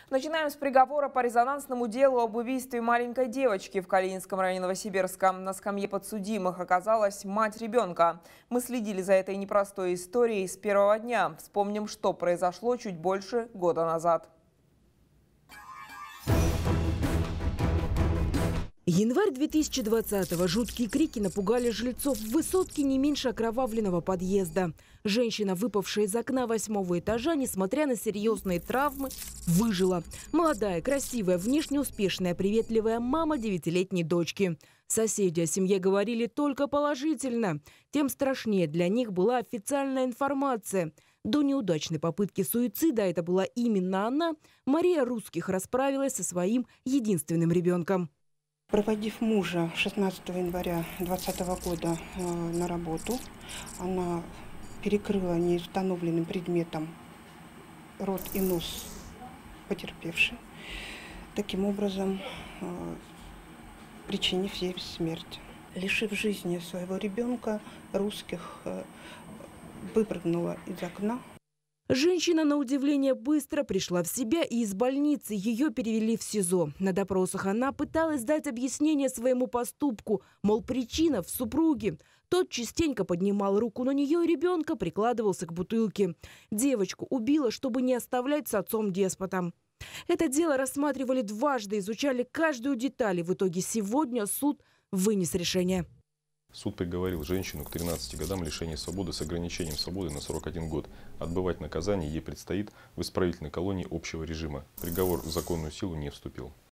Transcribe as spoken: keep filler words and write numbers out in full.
Начинаем с приговора по резонансному делу об убийстве маленькой девочки в Калининском районе Новосибирска. На скамье подсудимых оказалась мать ребенка. Мы следили за этой непростой историей с первого дня. Вспомним, что произошло чуть больше года назад. Январь две тысячи двадцатого. Жуткие крики напугали жильцов в высотке не меньше окровавленного подъезда. Женщина, выпавшая из окна восьмого этажа, несмотря на серьезные травмы, выжила. Молодая, красивая, внешне успешная, приветливая мама девятилетней дочки. Соседи о семье говорили только положительно. Тем страшнее для них была официальная информация. До неудачной попытки суицида, это была именно она, Мария Русских расправилась со своим единственным ребенком. Проводив мужа шестнадцатого января двадцатого года на работу, она перекрыла неустановленным предметом рот и нос потерпевшей, таким образом причинив ей смерть. Лишив жизни своего ребенка, Русских выпрыгнула из окна. Женщина, на удивление, быстро пришла в себя, и из больницы ее перевели в СИЗО. На допросах она пыталась дать объяснение своему поступку, мол, причина в супруге. Тот частенько поднимал руку на нее, и ребенка прикладывался к бутылке. Девочку убила, чтобы не оставлять с отцом-деспотом. Это дело рассматривали дважды, изучали каждую деталь. И в итоге сегодня суд вынес решение. Суд приговорил женщину к тринадцати годам лишения свободы с ограничением свободы на сорок один год. Отбывать наказание ей предстоит в исправительной колонии общего режима. Приговор в законную силу не вступил.